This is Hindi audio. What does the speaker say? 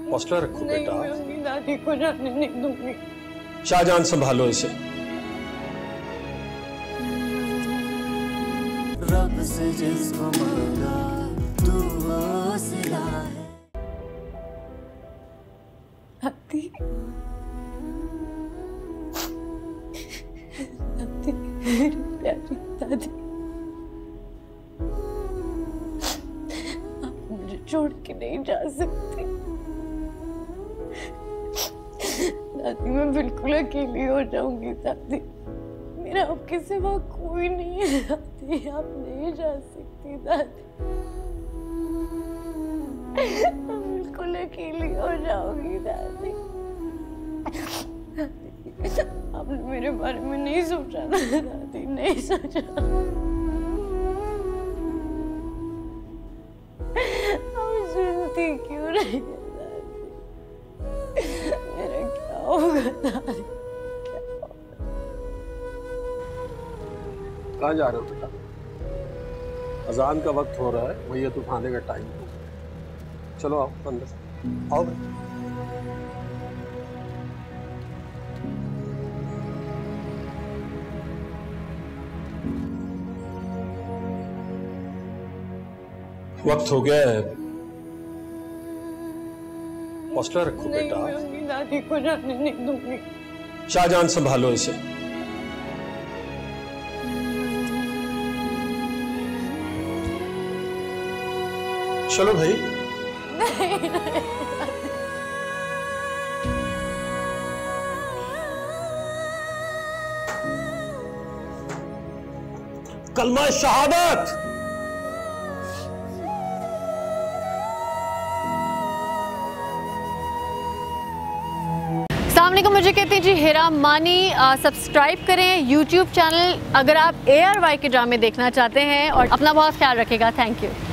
हौसला रखो बेटा। मैं अपनी दादी को जाने नहीं दूंगी। शाहजहान संभालो इसे। रब से जिसको मांगा तू वो सिला है। दादी, दादी, मेरी प्यारी दादी, आप मुझे छोड़ के नहीं जा सकती। दादी, मैं बिल्कुल अकेली हो जाऊंगी। दादी, मेरा आपके सिवा कोई नहीं है। दादी, आप नहीं जा सकती। दादी, मैं बिल्कुल अकेली हो जाऊंगी। दादी, आपने मेरे बारे में नहीं सोचा ना। दादी, नहीं सोचा। आप सुनती क्यों नहीं है? दादी, मेरा क्या होगा? दादी, कहाँ जा रहे हो बेटा? अजान का वक्त हो रहा है, मैयत उठाने का टाइम हो। चलो आओ अंदर आओ। वक्त हो गया है, हौसला रखो बेटा। मैं अपनी दादी को जाने नहीं दूंगी। शाहजहान संभालो इसे। चलो भाई। कलमा शहादत। अस्सलामुअलैकुम, मुझे कहते हैं जी हेरा मानी। सब्सक्राइब करें YouTube चैनल अगर आप ARY के ड्रामे देखना चाहते हैं और अपना बहुत ख्याल रखिएगा। Thank you.